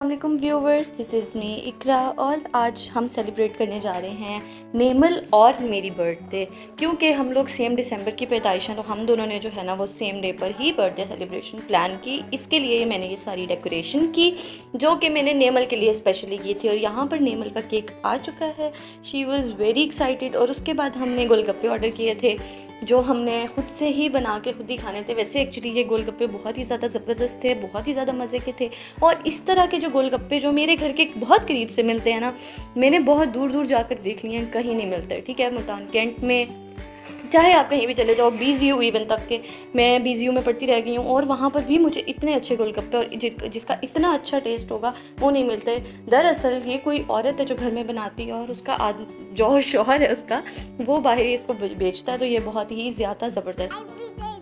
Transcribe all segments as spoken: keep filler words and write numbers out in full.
अस्सलामुअलैकुम viewers, this is me Iqra और आज हम सेलिब्रेट करने जा रहे हैं नेमल और मेरी बर्थडे। क्योंकि हम लोग सेम दिसंबर की पैदाइश हैं तो हम दोनों ने जो है ना वो सेम डे पर ही बर्थडे सेलिब्रेशन प्लान की। इसके लिए मैंने ये सारी डेकोरेशन की जो कि मैंने नेमल के लिए स्पेशली की थी और यहाँ पर नेमल का केक आ चुका है। She was very excited. और उसके बाद हमने गोलगप्पे ऑर्डर किए थे जो हमने खुद से ही बना के खुद ही खाने थे। वैसे एक्चुअली ये गोलगप्पे बहुत ही ज़्यादा ज़बरदस्त थे, बहुत ही ज़्यादा मज़े के थे। और इस तरह के जो गोलगप्पे जो मेरे घर के बहुत करीब से मिलते हैं ना, मैंने बहुत दूर दूर जाकर देख लिए हैं, कहीं नहीं मिलते। ठीक है, मुल्तान कैंट में चाहे आप कहीं भी चले जाओ, बीजीयू इवन तक के, मैं बीजीयू में पढ़ती रह गई हूँ और वहाँ पर भी मुझे इतने अच्छे गोलगप्पे और जिसका इतना अच्छा टेस्ट होगा वो नहीं मिलते। दरअसल ये कोई औरत है जो घर में बनाती है और उसका आद जो शौहर है उसका वो बाहर इसको बेचता है, तो ये बहुत ही ज़्यादा ज़बरदस्त।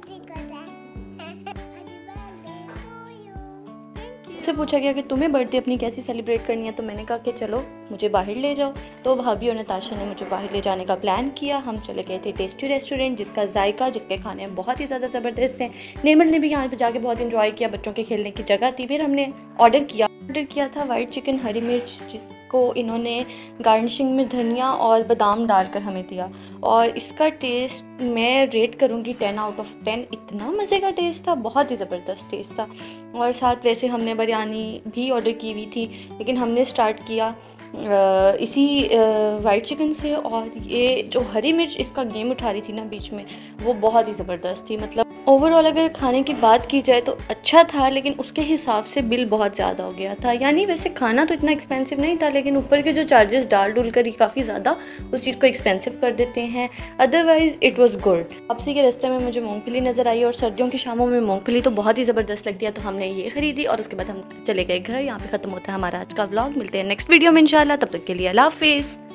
से पूछा गया कि तुम्हें बर्थडे अपनी कैसी सेलिब्रेट करनी है, तो मैंने कहा कि चलो मुझे बाहर ले जाओ। तो भाभी और नताशा ने मुझे बाहर ले जाने का प्लान किया। हम चले गए थे टेस्टी रेस्टोरेंट जिसका जायका, जिसके खाने बहुत ही ज़्यादा ज़बरदस्त थे। नेमल ने भी यहाँ पे जाके बहुत इंजॉय किया, बच्चों के खेलने की जगह थी। फिर हमने ऑर्डर किया ऑर्डर किया था वाइट चिकन हरी मिर्च, जिसको इन्होंने गार्निशिंग में धनिया और बादाम डालकर हमें दिया। और इसका टेस्ट मैं रेट करूँगी टेन आउट ऑफ टेन। इतना मज़े का टेस्ट था, बहुत ही ज़बरदस्त टेस्ट था। और साथ वैसे हमने बिरयानी भी ऑर्डर की हुई थी, लेकिन हमने स्टार्ट किया इसी वाइट चिकन से। और ये जो हरी मिर्च इसका गेम उठा रही थी ना बीच में, वो बहुत ही ज़बरदस्त थी। मतलब ओवरऑल अगर खाने की बात की जाए तो अच्छा था, लेकिन उसके हिसाब से बिल बहुत ज़्यादा हो गया था। यानी वैसे खाना तो इतना एक्सपेंसिव नहीं था, लेकिन ऊपर के जो चार्जेस डाल डुल कर ही काफ़ी ज़्यादा उस चीज़ को एक्सपेंसिव कर देते हैं। Otherwise it was good. वापसी के रास्ते में मुझे मूंगफली नज़र आई और सर्दियों की शामों में मूंगफली तो बहुत ही ज़बरदस्त लगती है, तो हमने ये ख़रीदी और उसके बाद हम चले गए घर। यहाँ पे ख़त्म होता है हमारा आज का व्लॉग। मिलते हैं नेक्स्ट वीडियो में इंशाल्लाह, तब तक के लिए अल्लाह हाफ़िज़।